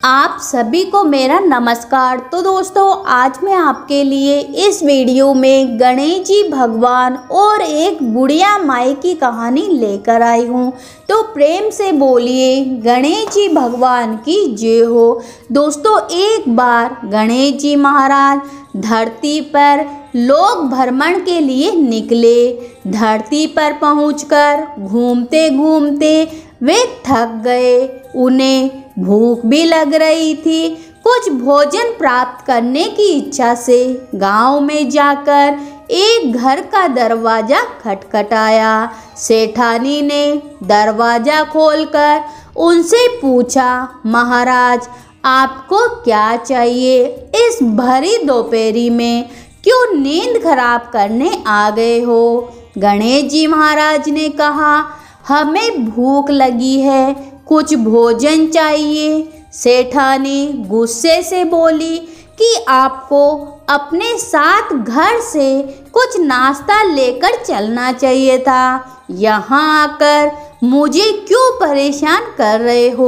आप सभी को मेरा नमस्कार। तो दोस्तों, आज मैं आपके लिए इस वीडियो में गणेश जी भगवान और एक बुढ़िया माई की कहानी लेकर आई हूँ। तो प्रेम से बोलिए गणेश जी भगवान की जय हो। दोस्तों, एक बार गणेश जी महाराज धरती पर लोक भ्रमण के लिए निकले। धरती पर पहुंचकर घूमते घूमते वे थक गए। उन्हें भूख भी लग रही थी। कुछ भोजन प्राप्त करने की इच्छा से गांव में जाकर एक घर का दरवाजा खटखटाया। सेठानी ने दरवाजा खोलकर उनसे पूछा, महाराज आपको क्या चाहिए? इस भरी दोपहरी में क्यों नींद खराब करने आ गए हो? गणेश जी महाराज ने कहा, हमें भूख लगी है, कुछ भोजन चाहिए। सेठानी गुस्से से बोली कि आपको अपने साथ घर से कुछ नाश्ता लेकर चलना चाहिए था। यहाँ आकर मुझे क्यों परेशान कर रहे हो?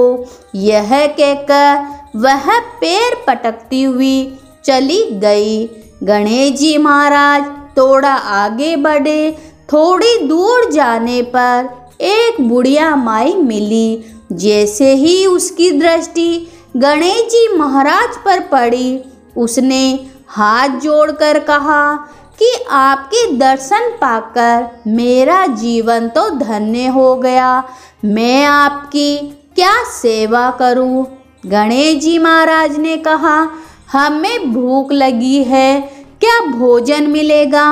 यह कहकर वह पैर पटकती हुई चली गई। गणेश जी महाराज थोड़ा आगे बढ़े। थोड़ी दूर जाने पर एक बुढ़िया माई मिली। जैसे ही उसकी दृष्टि गणेश जी महाराज पर पड़ी, उसने हाथ जोड़कर कहा कि आपके दर्शन पाकर मेरा जीवन तो धन्य हो गया। मैं आपकी क्या सेवा करूं? गणेश जी महाराज ने कहा, हमें भूख लगी है, क्या भोजन मिलेगा?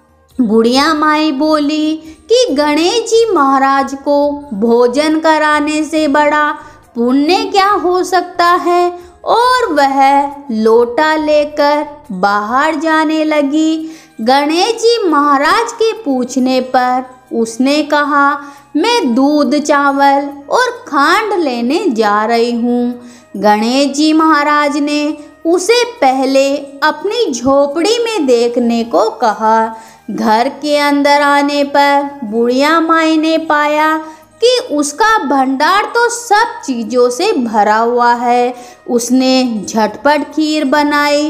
बुढ़िया माई बोली कि गणेश जी महाराज को भोजन कराने से बड़ा पुण्य क्या हो सकता है? और वह लोटा लेकर बाहर जाने लगी। गणेश जी महाराज के पूछने पर उसने कहा, मैं दूध चावल और खांड लेने जा रही हूँ। गणेश जी महाराज ने उसे पहले अपनी झोपड़ी में देखने को कहा। घर के अंदर आने पर बुढ़िया माई ने पाया कि उसका भंडार तो सब चीज़ों से भरा हुआ है। उसने झटपट खीर बनाई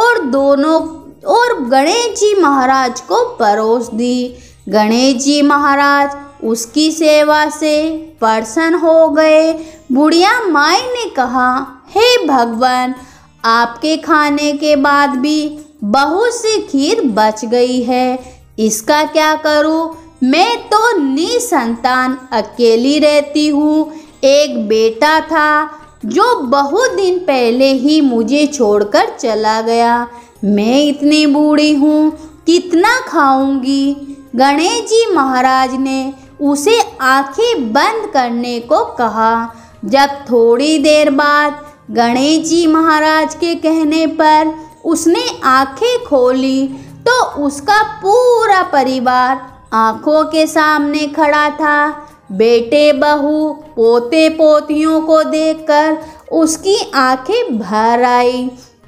और गणेश जी महाराज को परोस दी। गणेश जी महाराज उसकी सेवा से प्रसन्न हो गए। बुढ़िया माई ने कहा, हे भगवान, आपके खाने के बाद भी बहुत सी खीर बच गई है, इसका क्या करूं? मैं तो निसंतान अकेली रहती हूँ। एक बेटा था जो बहुत दिन पहले ही मुझे छोड़कर चला गया। मैं इतनी बूढ़ी हूँ, कितना खाऊंगी? गणेश जी महाराज ने उसे आंखें बंद करने को कहा। जब थोड़ी देर बाद गणेश जी महाराज के कहने पर उसने आंखें खोली तो उसका पूरा परिवार आंखों के सामने खड़ा था। बेटे बहू पोते पोतियों को देखकर उसकी आंखें भर आई।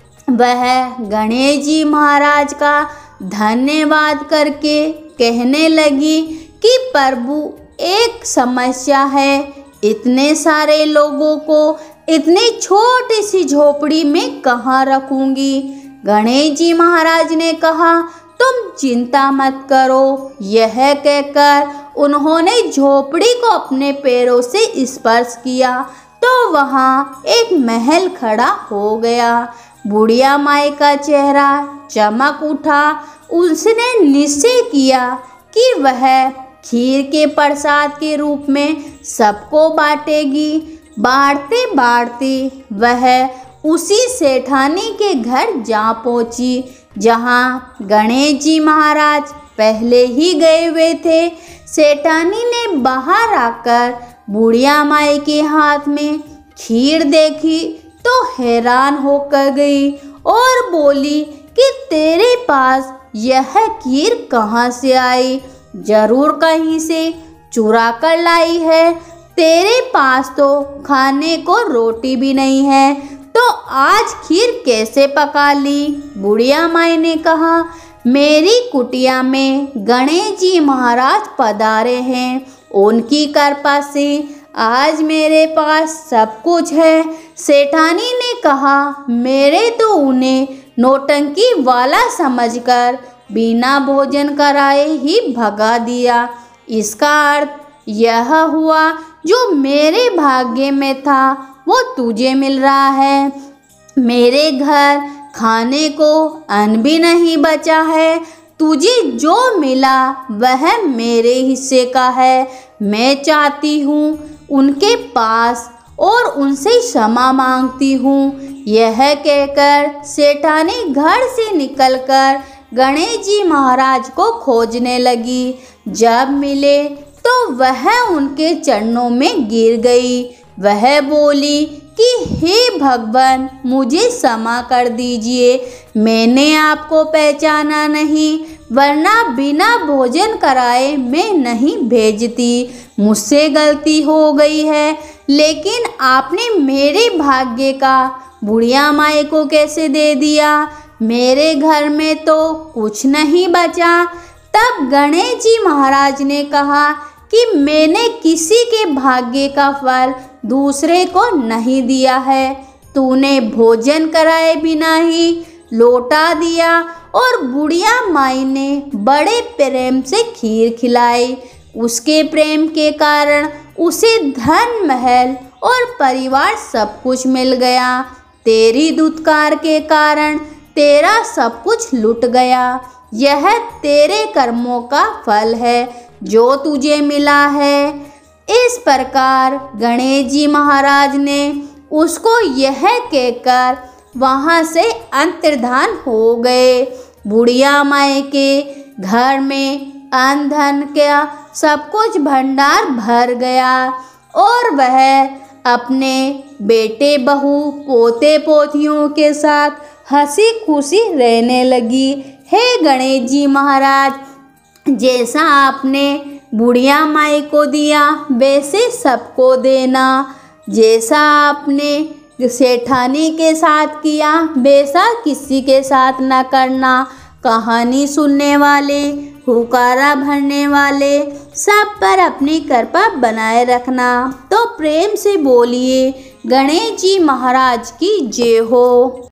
वह गणेश जी महाराज का धन्यवाद करके कहने लगी कि प्रभु, एक समस्या है, इतने सारे लोगों को इतनी छोटी सी झोपड़ी में कहाँ रखूंगी? गणेश जी महाराज ने कहा, तुम चिंता मत करो। यह कहकर उन्होंने झोपड़ी को अपने पैरों से स्पर्श किया तो वहाँ एक महल खड़ा हो गया। बुढ़िया माई का चेहरा चमक उठा। उसने निश्चय किया कि वह खीर के प्रसाद के रूप में सबको बांटेगी। बांटते बांटते वह उसी सेठानी के घर जा पहुंची जहां गणेश जी महाराज पहले ही गए हुए थे। सेठानी ने बाहर आकर बुढ़िया माई के हाथ में खीर देखी तो हैरान होकर गई और बोली कि तेरे पास यह खीर कहाँ से आई? जरूर कहीं से चुरा कर लाई है। तेरे पास तो खाने को रोटी भी नहीं है, तो आज खीर कैसे पका ली? बुढ़िया माई ने कहा, मेरी कुटिया में गणेश जी महाराज पधारे हैं, उनकी कृपा से आज मेरे पास सब कुछ है। सेठानी ने कहा, मेरे तो उन्हें नौटंकी वाला समझकर बिना भोजन कराए ही भगा दिया। इसका अर्थ यह हुआ जो मेरे भाग्य में था वो तुझे मिल रहा है। मेरे घर खाने को अन्न भी नहीं बचा है। तुझे जो मिला वह मेरे हिस्से का है। मैं चाहती हूँ उनके पास और उनसे क्षमा मांगती हूँ। यह कहकर सेठानी घर से निकलकर गणेश जी महाराज को खोजने लगी। जब मिले तो वह उनके चरणों में गिर गई। वह बोली कि हे भगवान, मुझे क्षमा कर दीजिए। मैंने आपको पहचाना नहीं, वरना बिना भोजन कराए मैं नहीं भेजती। मुझसे गलती हो गई है, लेकिन आपने मेरे भाग्य का बुढ़िया माई को कैसे दे दिया? मेरे घर में तो कुछ नहीं बचा। तब गणेश जी महाराज ने कहा कि मैंने किसी के भाग्य का फल दूसरे को नहीं दिया है। तूने भोजन कराए बिना ही लौटा दिया और बुढ़िया माई ने बड़े प्रेम से खीर खिलाई। उसके प्रेम के कारण उसे धन, महल और परिवार सब कुछ मिल गया। तेरी दुत्कार के कारण तेरा सब कुछ लुट गया। यह तेरे कर्मों का फल है जो तुझे मिला है। इस प्रकार गणेश जी महाराज ने उसको यह कहकर वहाँ से अंतर्धान हो गए। बुढ़िया माई के घर में अन्न धन का सब कुछ भंडार भर गया और वह अपने बेटे, बहू, पोते पोतियों के साथ हंसी खुशी रहने लगी। हे गणेश जी महाराज, जैसा आपने बुढ़िया माई को दिया वैसे सबको देना। जैसा आपने सेठानी के साथ किया वैसा किसी के साथ न करना। कहानी सुनने वाले, हुकारा भरने वाले सब पर अपनी कृपा बनाए रखना। तो प्रेम से बोलिए गणेश जी महाराज की जय हो।